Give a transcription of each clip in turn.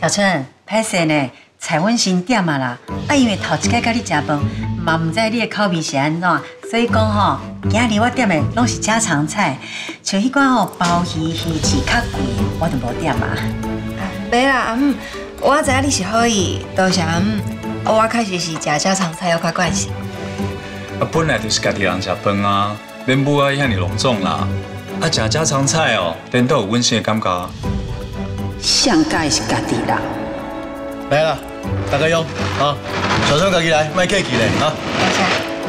小春，歹势呢，菜阮先点啊啦。啊，因为头一摆甲你食饭，嘛唔知你的口味是安怎，所以讲吼，今日我点的拢是家常菜，像迄款吼鲍鱼、鱼翅较贵，我就无点啊。 袂啦，阿姆，我知影你是好意，多谢阿姆。我确实是食家常菜有较惯势。 啊，本来就是家己人食饭啊，免母啊遐尼隆重啦。啊，食家常菜哦，连都有温馨的感觉。 上届是家己人。 来啦，大家用啊！小春家己来，卖客气咧啊！ 多谢。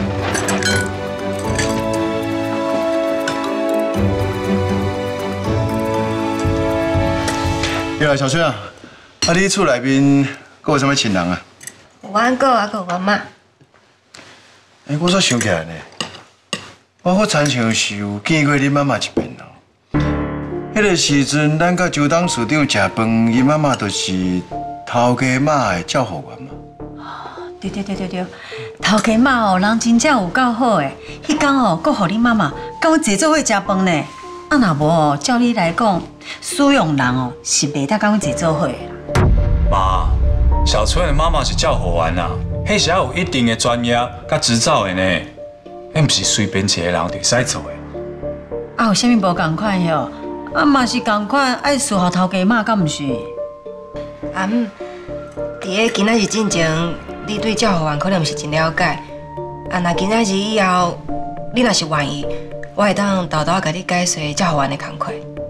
对啊，小春啊，啊你厝内面阁有啥物亲人啊？ 有阮哥，还有阮妈。 我煞想起来呢，我好亲像是有见过恁妈妈一面哦。迄个时阵，咱甲周董事长食饭，伊妈妈就是头家妈的照护员嘛。 对，头家妈哦，人真正有够好诶。迄天哦，阁互你妈妈甲阮坐做伙食饭呢。啊，若无哦，照你来讲，使用人哦是袂当甲阮坐做伙啦。 妈，小春的妈妈是教护员啊，迄是要有一定的专业甲执照的呢，迄毋是随便一个人就使做的。 啊，有啥物无共款哟？啊，嘛是共款，爱伺候头家妈，敢毋是？ 阿姆，伫个今仔日之前，你对教护员可能毋是真了解。啊，若今仔日以后，你若是愿意，我会当豆豆甲你解说教护员的工课。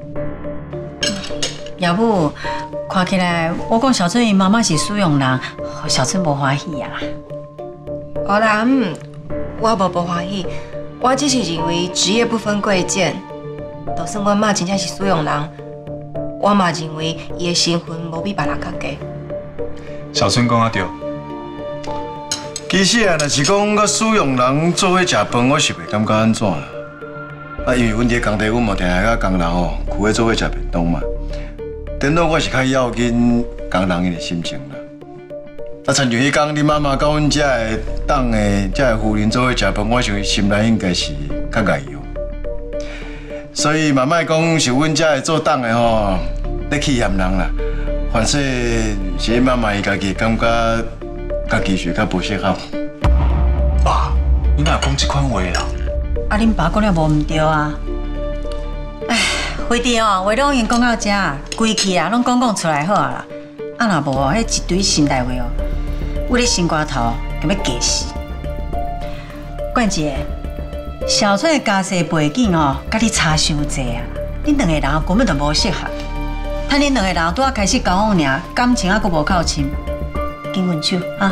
要不，看起来我讲小春伊妈妈是使用人，小春无欢喜啊。 好啦，阿姆，我无欢喜，我只是认为职业不分贵贱。就算阮妈真正是使用人，我嘛认为伊的身份无比别人较低。 小春讲啊对。 其实啊，若是讲甲使用人做伙食饭，我是袂感觉安怎啦。啊，因为阮伫工地，阮嘛定下甲工人哦，聚伙做伙食便当嘛。电脑我是较要紧工人伊的心情啦。啊，亲像迄天恁妈妈甲阮遮的党的遮的夫人做伙食饭，我想心内应该是较介意哦。所以嘛，莫讲是阮遮的做党的吼，咧欺嫌人啦。反正是恁妈妈伊家己感觉家己是较不适合。 爸，你哪有讲这款话啦？ 啊，恁爸讲了无毋对啊！唉，回弟哦，话拢已经讲到这，规气啊，拢讲出来好啊啦。啊，若无哦，迄一堆心内话哦，我咧心肝头就要假死。冠姐，小春的家世背景哦，甲你差伤济啊！恁两个人根本就无适合。趁恁两个人拄啊开始交往尔，感情啊阁无靠深，紧分手啊！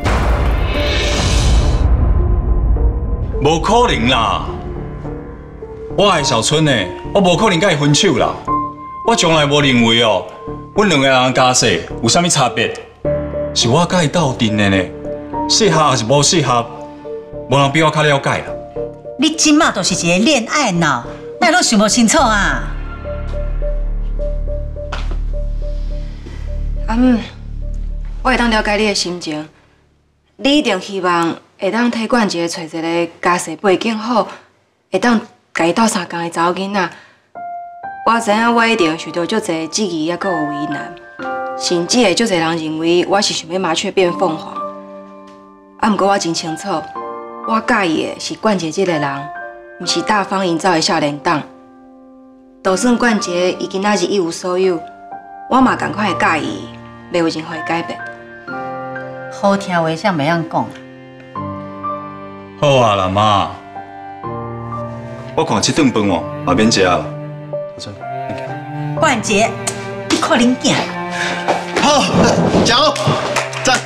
无可能啦！我爱小春呢，我无可能甲伊分手啦。我从来无认为哦，阮两个人家世有啥物差别，是我甲伊斗阵的呢。适合还是无适合，无人比我较了解啦。 你即马就是一个恋爱脑，哪会拢想无清楚啊？ 阿姆，我会当了解你的心情，你一定希望会当替冠杰找一个家世背景好，会当甲伊斗相共的查某囡仔。我知影我一定会受到足侪质疑，也阁有为难，甚至会足侪人认为我是想要麻雀变凤凰。啊，毋过我真清楚，我介意的是冠杰这个人，毋是大方营造的少年党。就算冠杰伊今仔日一无所有，我嘛同款会介意，袂有任何改变。 好听话啥袂晓讲。 好啊啦，妈，我看这顿饭哦，嘛免食啊。小春， 冠杰，你看恁囝。 好，加油，赞。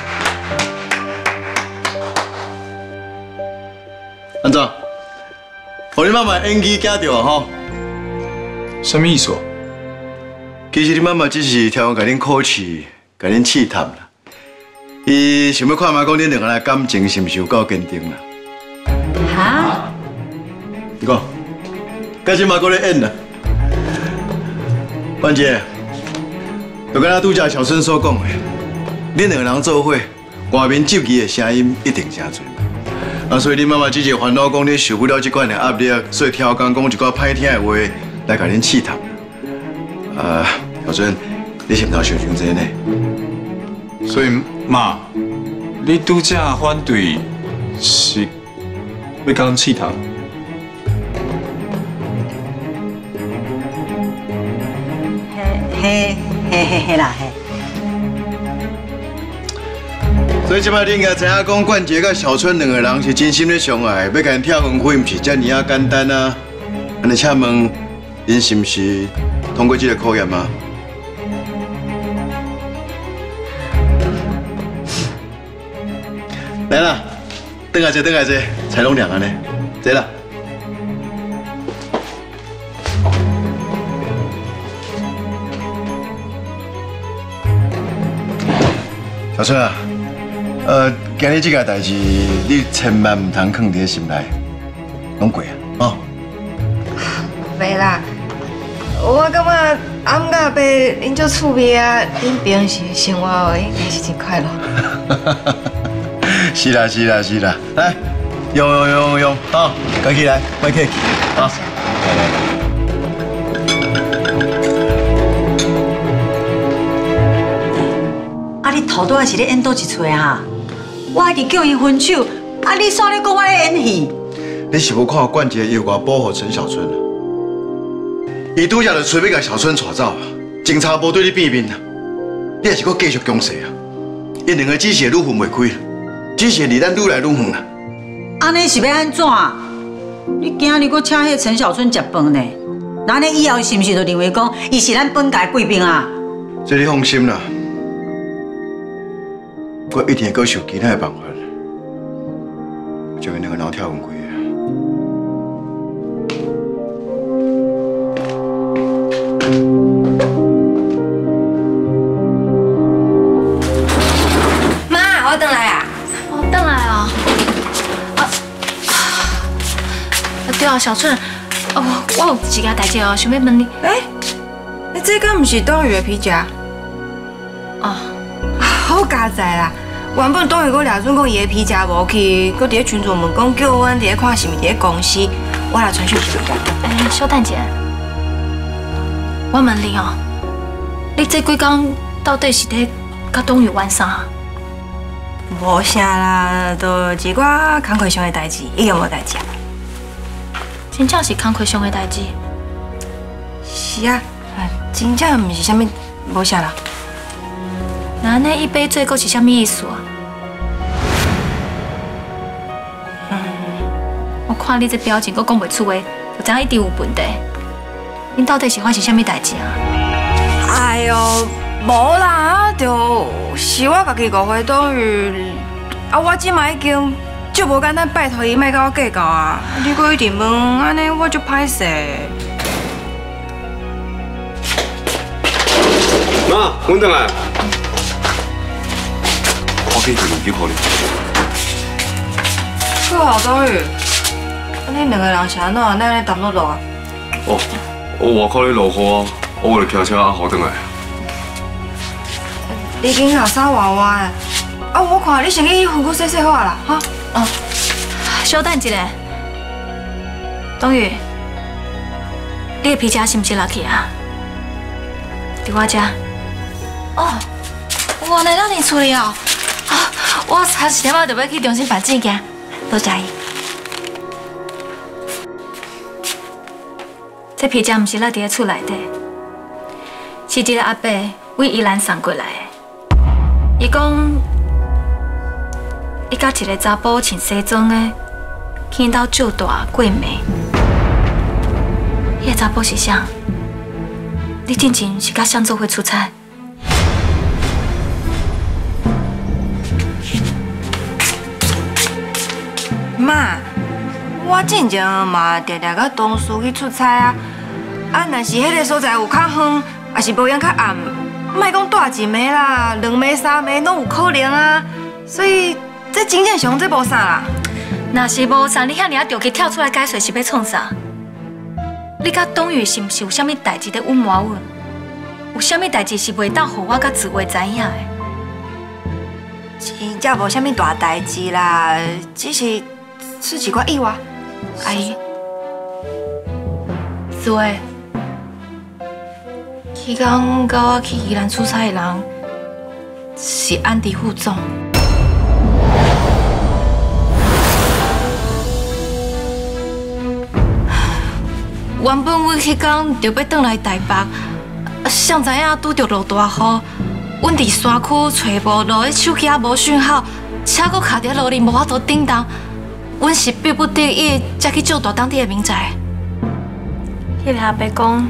安怎？互你妈妈演技惊到啊吼？ 什么意思？ 其实你妈妈只是挑甲恁考试，甲恁试探啦。伊想要看卖讲恁两个人感情是毋是有够坚定啦？ 哈？ 你讲，甲即马搁咧演啦？冠杰，就敢若拄则小春所讲的，恁两个人做伙，外面救济的声音一定诚侪。啊，所以恁妈妈只是烦恼讲你受不了这款的压力，所以挑工讲一寡歹听的话来甲恁试探。小春， 你是毋头想伤济呢？ 所以妈，你拄则反对是要甲阮试头？ 嘿啦嘿。 所以即摆你应该知影讲冠杰甲小春两个人是真心咧相爱，要甲因跳婚开，毋是遮尔啊简单啊！安尼请问，因是毋是通过这个考验啊？来啦，等下坐，菜拢凉啊呢，坐啦。小春啊，今日这件代志，你千万唔通放伫心内，拢过啊，哦。 袂啦，我感觉暗甲爸因足趣味啊，因平时生活应该是真快乐。 是啦，来，用，好，赶起来，快起，好，来。 你头拄仔是咧演倒一出哈？我一直叫伊分手，你煞咧讲我咧演戏？ 你是无看冠杰有偌保护陈小春啊？伊拄则就随便甲小春带走啊，警察无对你变面啊，你还是搁继续强势啊？因两个只是愈分袂开，只是离咱愈来愈远啦。 安尼是要安怎？你今日搁请迄陈小春食饭呢？那你以后是毋是就认为讲伊是咱本家贵宾啊？ 这你放心啦。我一定会搁想其他的办法，将因两个人跳分开的。 妈，我回来啊！ 哦，回来哦。对啊，小春，我有一件代志哦，想要问你。 这敢不是冬雨的皮夹？ 哦， 好佳哉啦！原本冬雨搁抓准讲伊的皮夹无去，搁伫咧群组问讲叫阮伫咧看是毋是伫咧公司，我来传讯息伊。 小蛋姐，我问你哦，你这几天到底是咧甲冬雨玩啥？ 无啥啦，就一寡工课上的代志，伊有无代志啊？ 真正是工课上的代志。 是啊，真正毋是啥物无啥啦。 那安尼一杯醉阁是啥物意思啊？我看你这表情，阁讲袂出话，就知影一定有问题。恁到底是发生啥物代志啊？ 哎呦，无啦，就是我家己误会冬雨，我即马已经足无简单拜托伊莫甲我计较啊！你阁一直问，安尼我就歹势。 妈，阮回来。我去做问题互你。 好啊，冬雨，恁两个人是安怎？咱咧谈落落啊？ 哦，我外口咧落雨啊，我为了骑车啊，好回来。 你今下衫换换的，我看你先去衣服洗洗好啊啦，哈。 哦，稍等一下，冬雨，你的皮夹是毋是落去啊？伫我遮。哦，原来咱伫厝里哦。我差一点仔就要去重新办证件，多谢伊。这皮夹毋是落伫咧厝内底，是一个阿伯为宜兰送过来的。伊讲，伊甲一个查甫穿西装的去因兜借大过暝。迄个查甫是啥？你之前是甲谁做伙出差？ 妈，我之前嘛常常甲同事去出差啊。若是迄个所在有较远，也是无影较暗，莫讲住一暝啦，2暝3暝拢有可能啊。所以这真正上这无啥啦。 若是无啥，你遐尔着急跳出来解释是要创啥？你甲冬雨是毋是有啥物代志在隐瞒阮？有啥物代志是袂当互我甲紫薇知影的？ 真正无啥物大代志啦，只是一寡意外。阿姨， 紫薇， 迄天甲我去宜兰出差的人是安迪副总。原本阮迄天就要转来台北，谁知影拄着落大雨，阮伫山区找无路，手机也无讯号，车阁卡伫路里无法度顶动，阮是逼不得已才去借大当地的民宅。迄个阿伯讲，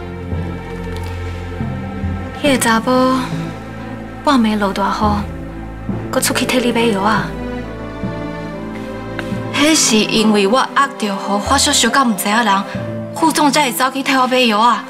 迄个查某半暝落大雨，阁出去替你买药啊。迄是因为我压着雨，发烧烧到唔知影人。副总才会走去替我买药啊！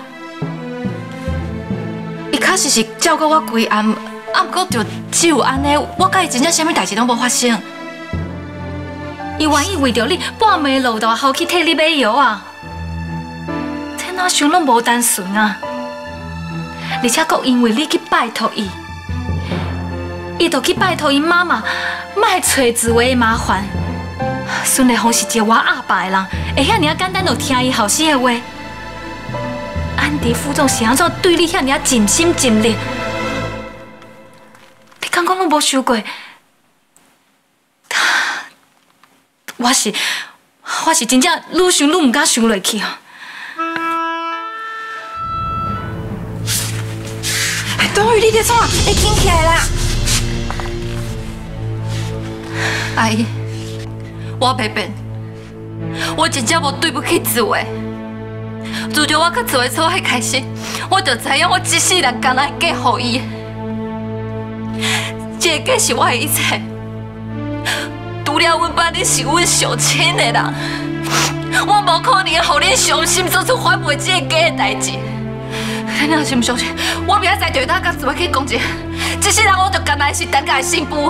伊确实是照顾我规暗，不过就只有安尼，我甲伊真正啥物代志拢无发生。伊愿意为着你半暝落大雨去替你买药啊！这哪想拢无单纯啊！而且阁因为你去拜托伊，伊就去拜托伊妈妈，莫找自卫的麻烦。孙丽芳是一个我阿爸的人，会遐尔简单就听伊后生的话。安迪副总是安怎对你遐尔尽心尽力？你敢讲拢无想过？我是真正愈想愈唔敢想落去啊！ 冬雨，你伫创？会紧起来啦！ 阿姨。我袂变，我真正无对不起紫薇。自从我甲紫薇做伙开始，我就知影我一世人甘来嫁予伊。这个嫁是我的一切，除了阮爸，你是阮上亲的人，我无可能互恁伤心，做出反背这个家的代志。恁若是唔相信，我明仔载就当甲紫薇去讲一世人我就甘来是等家的新妇。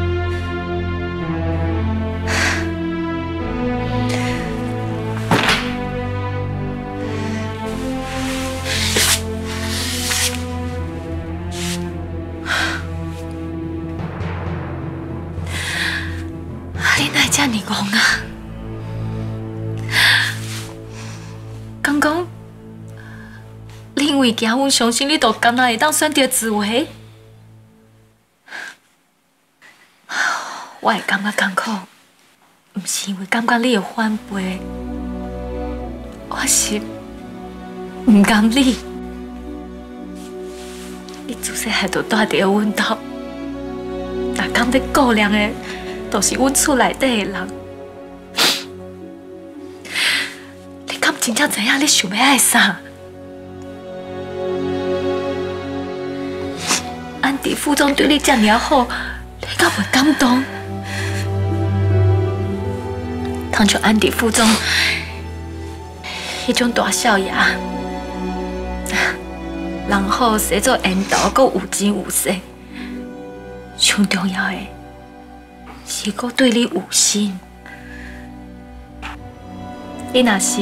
你哪会这么戆啊？刚刚，你因为惊阮伤心，你就甘那会当选择自卫？我会感觉艰苦，唔是因为感觉你会反背，我是唔甘你。你自细汉就住伫阮兜，逐工在顾量的。都是阮厝内底的人，你敢真正知影你想要爱啥？安迪副总对你这么好，你敢袂感动？倘像安迪副总迄种大少爷，人好生做缘投，阁有钱有势，上重要的。是阁对你有心，你若是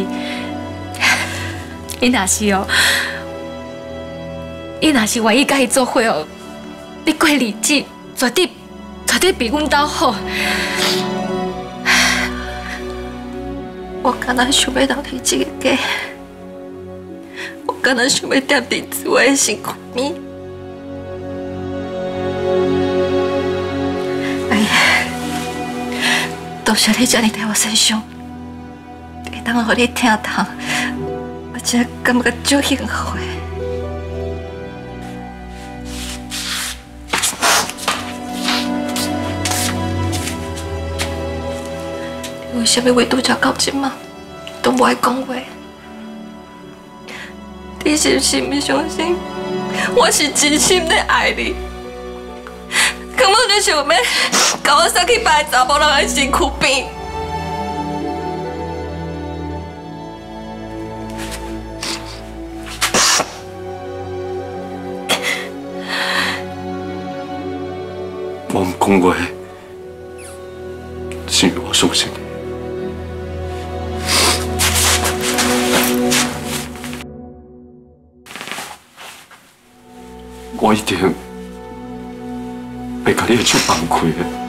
哦，你若是愿意甲伊做伙哦，你过日子绝对比阮兜好。我敢若想要留伫这个家，我敢若想要踮伫自我的身躯边。多谢你这么在我身上，会当互你听到，我真感觉足幸福的。你为什么会拄则到即马都无爱讲话？你是不是唔相信我是真心的爱你？根本就想要把我送去别个查某人的身躯边。 我唔讲话，是因为我相信你。我一定。要甲你的手放开的。